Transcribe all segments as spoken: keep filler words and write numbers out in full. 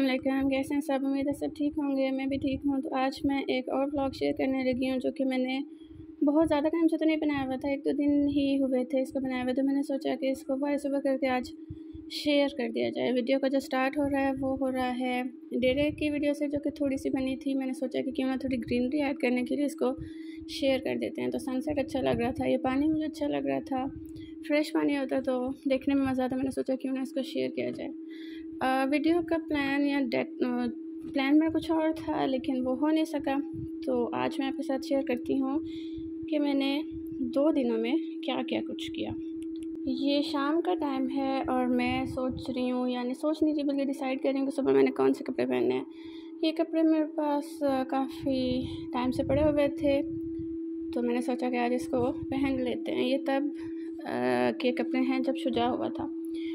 अस्सलाम, कैसे हैं सब। उम्मीद है सब ठीक होंगे, मैं भी ठीक हूँ। तो आज मैं एक और व्लॉग शेयर करने लगी हूँ जो कि मैंने बहुत ज़्यादा टाइम से तो नहीं बनाया हुआ था, एक दो दिन ही हुए थे इसको बनाए हुए। तो मैंने सोचा कि इसको वॉइस ओवर करके आज शेयर कर दिया जाए। वीडियो का जो स्टार्ट हो रहा है वो हो रहा है डेरे की वीडियो से जो कि थोड़ी सी बनी थी। मैंने सोचा कि क्यों ना थोड़ी ग्रीनरी ऐड करने के लिए इसको शेयर कर देते हैं। तो सनसेट अच्छा लग रहा था, ये पानी मुझे अच्छा लग रहा था, फ्रेश पानी होता तो देखने में मज़ा आता। मैंने सोचा क्यों ना इसको शेयर किया जाए। आ, वीडियो का प्लान या डेट प्लान मेरा कुछ और था लेकिन वो हो नहीं सका। तो आज मैं आपके साथ शेयर करती हूँ कि मैंने दो दिनों में क्या क्या कुछ किया। ये शाम का टाइम है और मैं सोच रही हूँ, यानी सोच नहीं रही बल्कि डिसाइड कर रही हूँ कि सुबह मैंने कौन से कपड़े पहनने हैं। ये कपड़े मेरे पास काफ़ी टाइम से पड़े हुए थे तो मैंने सोचा कि आज इसको पहन लेते हैं। ये तब के कपड़े हैं जब शुजा हुआ था,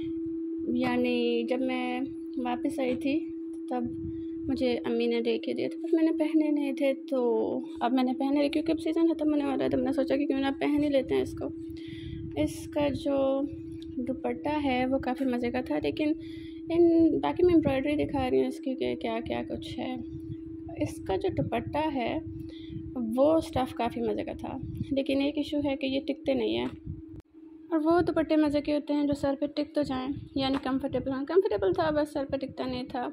यानी जब मैं वापस आई थी तब मुझे अम्मी ने दे के दिए थे, पर मैंने पहने नहीं थे। तो अब मैंने पहने लिए क्योंकि अब सीज़न ख़त्म होने वाला है। तो मैंने सोचा कि क्यों ना पहन ही लेते हैं इसको। इसका जो दुपट्टा है वो काफ़ी मज़े का था, लेकिन इन बाकी मैं एम्ब्रॉयडरी दिखा रही हूँ इसकी कि क्या क्या कुछ है। इसका जो दुपट्टा है वो स्टफ़ काफ़ी मज़े का था, लेकिन एक इशू है कि ये टिकते नहीं हैं। और वो दुपट्टे मज़े के होते हैं जो सर पे टिक तो जाएं, यानी कंफर्टेबल हाँ कंफर्टेबल था, बस सर पे टिकता नहीं था।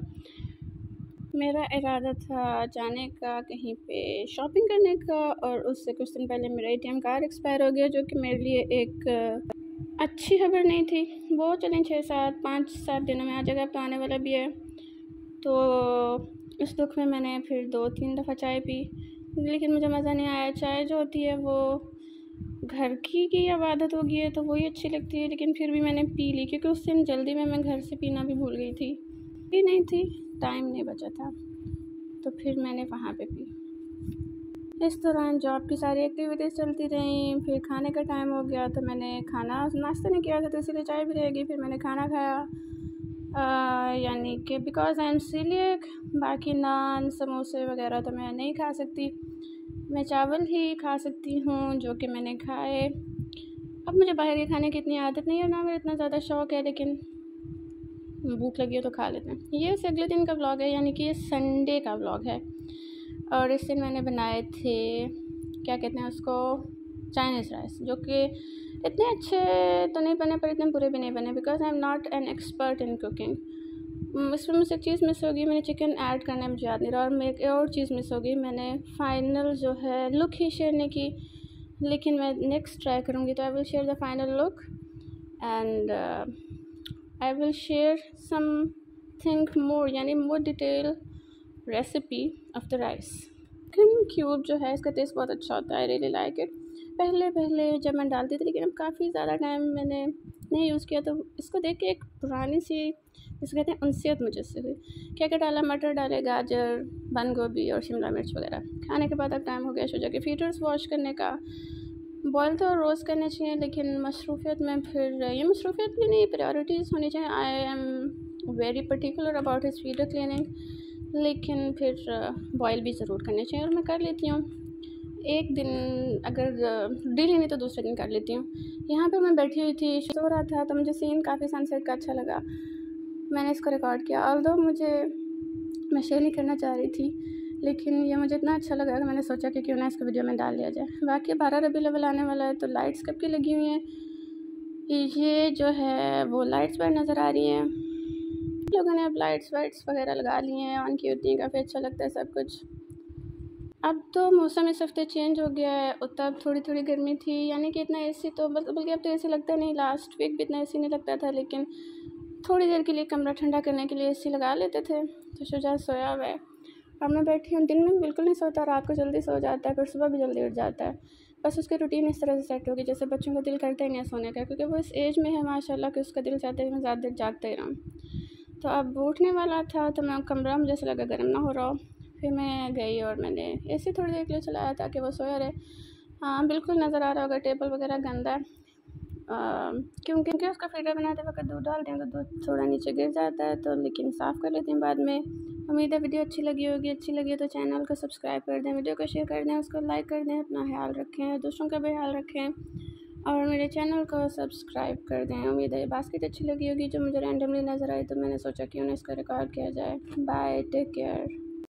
मेरा इरादा था जाने का कहीं पे शॉपिंग करने का, और उससे कुछ दिन पहले मेरा एटीएम कार्ड एक्सपायर हो गया, जो कि मेरे लिए एक अच्छी खबर नहीं थी। वो चलें छः सात पाँच सात दिनों में आ जाएगा, अब तो आने वाला भी है। तो इस दुख में मैंने फिर दो तीन दफ़ा चाय पी, लेकिन मुझे मज़ा नहीं आया। चाय जो होती है वो घर की की अब आदत हो गई है तो वही अच्छी लगती है, लेकिन फिर भी मैंने पी ली क्योंकि उस दिन जल्दी में मैं घर से पीना भी भूल गई थी, पी नहीं थी, टाइम नहीं बचा था, तो फिर मैंने वहाँ पे पी। इस दौरान जॉब की सारी एक्टिविटीज़ चलती रहीं। फिर खाने का टाइम हो गया तो मैंने खाना नाश्ता नहीं किया था तो इसीलिए चाय भी रहेगी। फिर मैंने खाना खाया, आ, यानी कि बिकॉज़ आई एम सीलिएक। बाकी नान समोसे वगैरह तो मैं नहीं खा सकती, मैं चावल ही खा सकती हूँ, जो कि मैंने खाए। अब मुझे बाहर के खाने की इतनी आदत नहीं है, ना मेरा इतना ज़्यादा शौक़ है, लेकिन भूख लगी हो तो खा लेते हैं। ये उस अगले दिन का व्लॉग है, यानी कि ये संडे का व्लॉग है। और इस दिन मैंने बनाए थे क्या कहते हैं उसको, चाइनीज़ राइस, जो कि इतने अच्छे तो नहीं बने पर इतने बुरे भी नहीं बने, because I am not an expert in cooking. इसमें मुझसे एक चीज़ मिस होगी, मैंने चिकन ऐड करना मुझे याद नहीं रहा, और मेरे एक और चीज़ मिस होगी, मैंने फाइनल जो है लुक ही शेयर नहीं की, लेकिन मैं नेक्स्ट ट्राई करूँगी। तो I will share the final look and I will share something more, यानी more detail recipe of the rice. Chicken cube जो है इसका टेस्ट बहुत अच्छा होता है, आई रियली लाइक इट। पहले पहले जब मैं डालती थी, लेकिन अब काफ़ी ज़्यादा टाइम मैंने नहीं यूज़ किया, तो इसको देख के एक पुरानी सी जिसे कहते हैं उनसियत मुझे इससे हुई। क्या क्या डाला, मटर डाले, गाजर, बंद गोभी और शिमला मिर्च वगैरह। खाने के बाद अब टाइम हो गया शुजा के फीडर्स वॉश करने का। बॉयल तो रोज़ करने चाहिए, लेकिन मसरूफ़ियत में फिर ये मसरूफ़ियत भी नहीं, प्रायोरिटीज़ होनी चाहिए। I am very particular about his feeder cleaning, लेकिन फिर बॉयल भी ज़रूर करने चाहिए, और मैं कर लेती हूँ। एक दिन अगर डेली नहीं तो दूसरे दिन कर लेती हूँ। यहाँ पे मैं बैठी हुई थी, सो रहा था, तो मुझे सीन काफ़ी सनसेट का अच्छा लगा, मैंने इसको रिकॉर्ड किया। ऑल्दो मुझे मैं शेयर नहीं करना चाह रही थी, लेकिन ये मुझे इतना अच्छा लगा कि मैंने सोचा कि क्यों ना इसको वीडियो में डाल लिया जाए। बाकी बारह रबी लेवल आने वाला है, तो लाइट्स कब की लगी हुई हैं, ये जो है वो लाइट्स पर नज़र आ रही हैं। लोगों ने अब लाइट्स वाइट्स वगैरह लगा ली हैं, ऑन की होती हैं, काफ़ी अच्छा लगता है सब कुछ। अब तो मौसम इस हफ्ते चेंज हो गया है, तब थोड़ी थोड़ी गर्मी थी, यानी कि इतना एसी तो बल्कि अब तो एसी लगता नहीं, लास्ट वीक भी इतना एसी नहीं लगता था, लेकिन थोड़ी देर के लिए कमरा ठंडा करने के लिए एसी लगा लेते थे। तो शुजा सोया हुआ है और मैं बैठी हूँ। दिन में बिल्कुल नहीं सोता, रात को जल्दी सो जाता है, फिर सुबह भी जल्दी उठ जाता है। बस उसकी रूटीन इस तरह से सेट होगी जैसे बच्चों का दिल करता ही नहीं है सोने का, क्योंकि वो इस एज में है माशाल्लाह कि उसका दिल चाहता है कि मैं ज़्यादा देर जागता ही रहूँ। तो अब उठने वाला था तो मैं कमरा मुझे ऐसा लगा गर्म ना हो रहा हो, फिर मैं गई और मैंने एसी थोड़ी देर के लिए चलाया ताकि वो सोया रहे। हाँ बिल्कुल नज़र आ रहा होगा टेबल वगैरह गंदा है, क्योंकि क्योंकि उसका फिल्टर बनाते वक्त दूध डालते हैं तो दूध थोड़ा नीचे गिर जाता है, तो लेकिन साफ़ कर लेते हैं बाद में। उम्मीद है वीडियो अच्छी लगी होगी, अच्छी लगी तो चैनल को सब्सक्राइब कर दें, वीडियो को शेयर कर दें, उसको लाइक कर दें। अपना ख्याल रखें, दूसरों का भी ख्याल रखें, और मेरे चैनल को सब्सक्राइब कर दें। उम्मीद है बास्केट अच्छी लगी होगी जो मुझे रैंडमली नज़र आई, तो मैंने सोचा क्यों ना इसको रिकॉर्ड किया जाए। Bye, take care.